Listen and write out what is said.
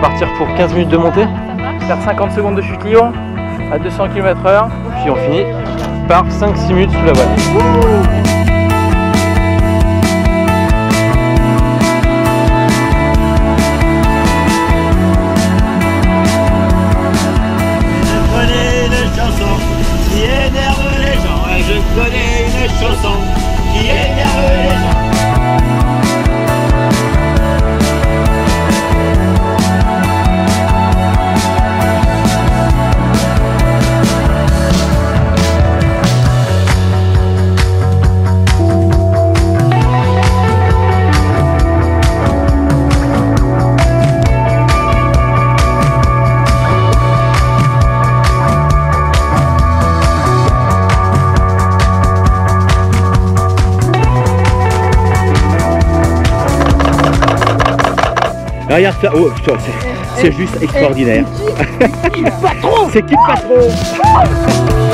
partir pour 15 minutes de montée. Faire 50 secondes de chute libre à 200 km/h. Puis on finit par 5-6 minutes sous la voile. Je connais une chanson qui énerve les gens. Et je connais une chanson qui énerve les gens. Regarde ça, oh, c'est juste extraordinaire. C'est qui le patron?